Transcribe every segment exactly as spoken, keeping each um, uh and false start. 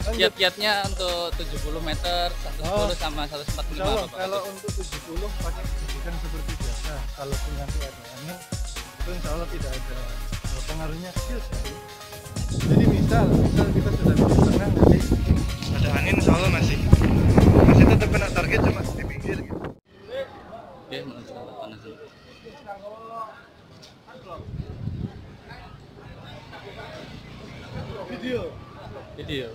Lanjut. Kiat-kiatnya untuk tujuh puluh meter, seratus sepuluh Oh, sama seratus empat puluh insya lima Allah apa kalau Pak? untuk tujuh puluh pakai bidikan seperti biasa. Kalaupun nanti ada angin, itu insya Allah tidak ada pengaruhnya kecil sekali. Jadi misal, misal kita sudah di tengah, nanti ada angin, insya Allah masih masih tetap kena target, cuma di pinggir gitu. Oke, menuju tempat panasan. Video. Video.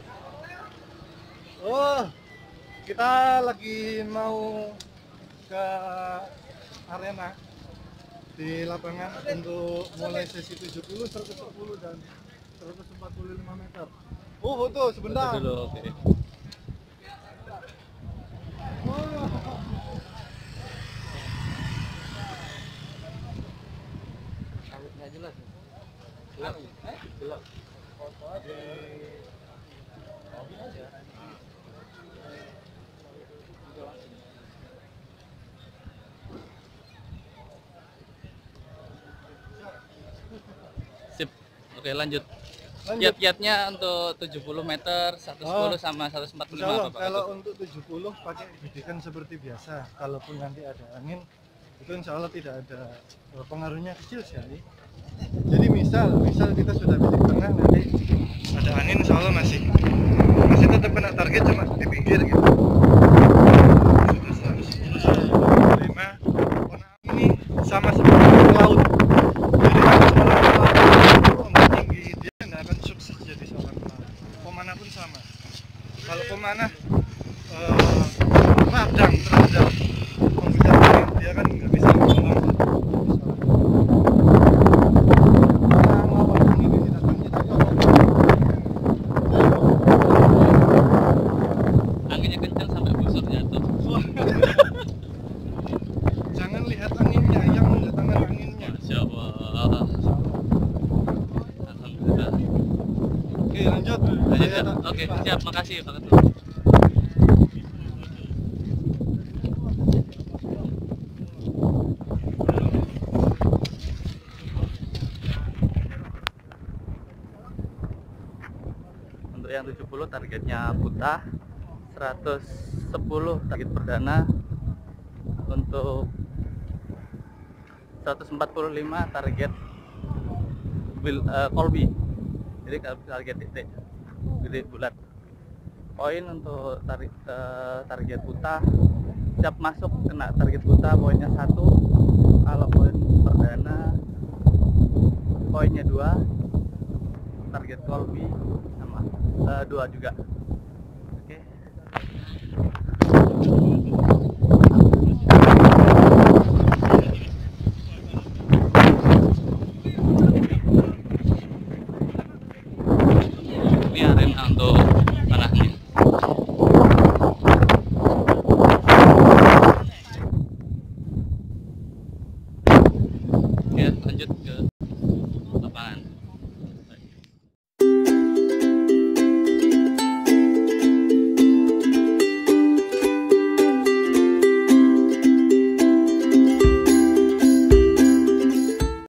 Oh, kita lagi mau ke arena di lapangan untuk mulai sesi tujuh puluh, seratus sepuluh dan seratus empat puluh lima meter. Oh, foto sebentar. Foto dulu, oke. Nggak jelas. Gelap. Gelap. Sip. Oke, lanjut. Lanjut. Kiat-kiatnya untuk tujuh puluh meter, seratus sepuluh Oh, sama seratus empat puluh insya lima Allah apa Pak? kalau untuk tujuh puluh pakai bidikan seperti biasa. Kalaupun nanti ada angin, itu insya Allah tidak ada pengaruhnya kecil sekali. Jadi misal, misal kita sudah bidik tengah, nanti ada angin, insya Allah masih masih tetap kena target, cuma di pinggir gitu. seratus sepuluh, seratus empat puluh lima. Warna ini sama seperti di laut. Jadi kalau seorang pelaut ombak tinggi, dia nggak akan sukses jadi seorang pelaut. Pemanah pun sama. Kalau pemanah eh, radang terhadap pembukaan angin, dia kan nggak bisa berkembang. Anginnya kencang sampai busur jatuh. Jangan lihat anginnya, yang mendatangkan anginnya. Masya Allah. Alhamdulillah. Oke, lanjut. Lanjut ya? Oke, siap. Makasih Pak Ketua. Untuk yang tujuh puluh targetnya Buta, seratus sepuluh target perdana, untuk seratus empat puluh lima target bil, uh, Colby. Jadi target titik gede bulat. Poin untuk tarik, uh, target Buta, setiap masuk kena target Buta poinnya satu. Kalau poin perdana poinnya dua, target Colby sama uh, dua juga.